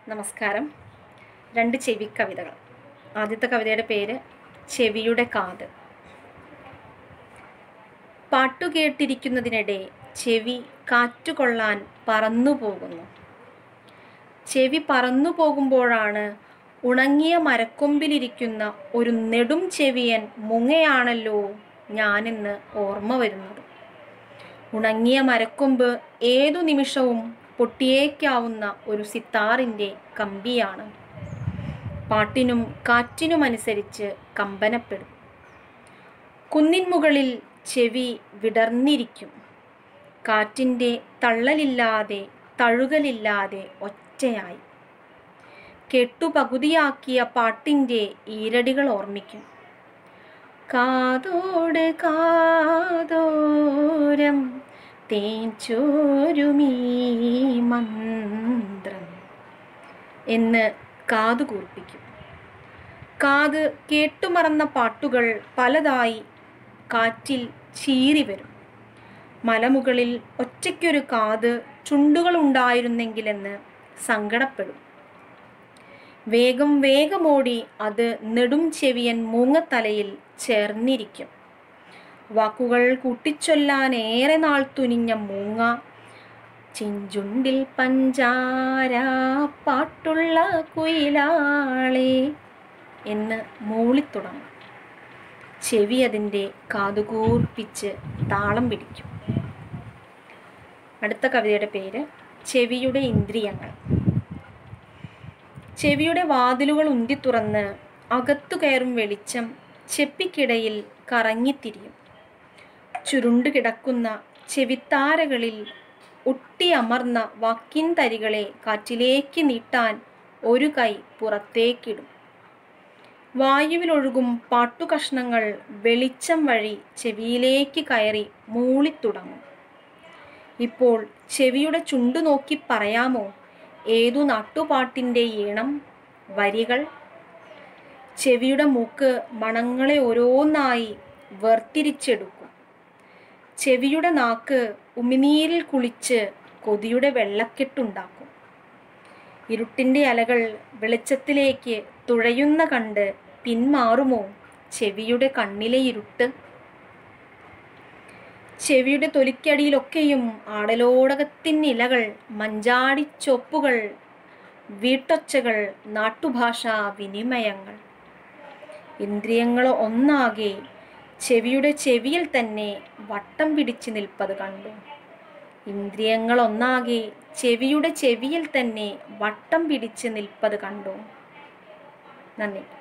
നമസ്കാരം. 2 ചെവിക്കവിതകൾ. ആദ്യത്തെ കവിതയുടെ പേര് ചെവിയുടെ കാത്. പാട്ടുകേട്ടിരിക്കുന്നതിനിടെ ചെവി കാറ്റുകൊള്ളാൻ പറന്നുപോകുന്നു. ചെവി പറന്നു പോകുമ്പോഴാണ് ഉണങ്ങിയ മരക്കൊമ്പിലിരിക്കുന്ന ഒരു നെടും ചെവിയൻ മുങ്ങയാണല്ലോ ഞാനെന്ന് ഓർമ്മ വരുന്നത്. ഉണങ്ങിയ മരക്കൊമ്പ് ഏതു നിമിഷവും പൊട്ടിയേക്കാവുന്ന ഒരു സിത്താറിൻ്റെ കമ്പിയാണ്. പാട്ടിനും കാറ്റിനുമനുസരിച്ച് കമ്പനപ്പെടും. കുന്നിൻ മുകളിൽ ചെവി വിടർന്നിരിക്കും. കാറ്റിൻ്റെ തള്ളലില്ലാതെ തഴുകലില്ലാതെ ഒറ്റയായി. കെട്ടുപകുതിയാക്കിയ പാട്ടിൻ്റെ ഈരടികൾ ഓർമ്മിക്കും. കാതോട് കാതോരം തേൻചോരുമീ മന്ത്രം എന്ന് കാതു കൂർപ്പിക്കും. കാത് കേട്ടുമറന്ന പാട്ടുകൾ പലതായി കാറ്റിൽ ചീറി വരും. മലമുകളിൽ ഒറ്റയ്ക്കൊരു കാത് ചുണ്ടുകളുണ്ടായിരുന്നെങ്കിലെന്ന് സങ്കടപ്പെടും. വേഗം വേഗമോടി അത് നെടും ചെവിയൻ മൂങ്ങത്തലയിൽ ചേർന്നിരിക്കും. വാക്കുകൾ കൂട്ടിച്ചൊല്ലാൻ ഏറെ നാൾ തുനിഞ്ഞ മൂങ്ങ ചിഞ്ചുണ്ടിൽ പഞ്ചാര പാട്ടുള്ള കുയിലാളെ എന്ന് മൂളിത്തുടങ്ങും. ചെവി അതിൻ്റെ കാതുകൂർപ്പിച്ച് താളം പിടിക്കും. അടുത്ത കവിതയുടെ പേര് ചെവിയുടെ ഇന്ദ്രിയങ്ങൾ. ചെവിയുടെ വാതിലുകൾ ഉന്തി തുറന്ന് അകത്തു കയറും വെളിച്ചം ചെപ്പിക്കിടയിൽ കറങ്ങിത്തിരിയും. ചുരുണ്ടുകിടക്കുന്ന ചെവിത്താരകളിൽ ഒട്ടിയമർന്ന വാക്കിൻ തരികളെ കാറ്റിലേക്ക് നീട്ടാൻ ഒരു കൈ പുറത്തേക്കിടും. വായുവിലൊഴുകും പാട്ടുകഷ്ണങ്ങൾ വെളിച്ചം വഴി ചെവിയിലേക്ക് കയറി മൂളിത്തുടങ്ങും. ഇപ്പോൾ ചെവിയുടെ ചുണ്ടു നോക്കി പറയാമോ ഏതു നാട്ടുപാട്ടിൻ്റെ ഈണം, വരികൾ? ചെവിയുടെ മൂക്ക് മണങ്ങളെ ഓരോന്നായി വേർതിരിച്ചെടുക്കും. ചെവിയുടെ നാക്ക് ഉമിനീരിൽ കുളിച്ച് കൊതിയുടെ വെള്ളക്കെട്ടുണ്ടാക്കും. ഇരുട്ടിൻ്റെ അലകൾ വെളിച്ചത്തിലേക്ക് തുഴയുന്ന കണ്ട് പിന്മാറുമോ ചെവിയുടെ കണ്ണിലെ ഇരുട്ട്? ചെവിയുടെ തൊലിക്കടിയിലൊക്കെയും ആടലോടകത്തിനിലകൾ, മഞ്ചാടിച്ചൊപ്പുകൾ, വീട്ടൊച്ചകൾ, നാട്ടുഭാഷാ വിനിമയങ്ങൾ. ഇന്ദ്രിയങ്ങൾ ഒന്നാകെ ചെവിയുടെ ചെവിയിൽ തന്നെ വട്ടം പിടിച്ച് നിൽപ്പത് കണ്ടു. ഇന്ദ്രിയങ്ങൾ ഒന്നാകെ ചെവിയുടെ ചെവിയിൽ തന്നെ വട്ടം പിടിച്ച് നിൽപ്പത് കണ്ടു. നന്ദി.